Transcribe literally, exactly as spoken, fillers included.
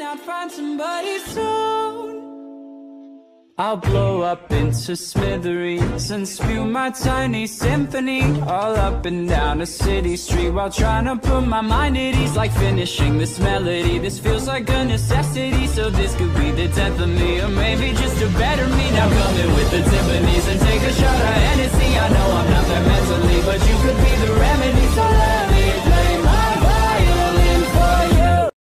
I'd find somebody soon. I'll blow up into smithereens and spew my tiny symphony all up and down a city street while trying to put my mind at ease. Like finishing this melody, this feels like a necessity. So this could be the death of me, or maybe just a better me. Now come in with the timpanis and take a shot at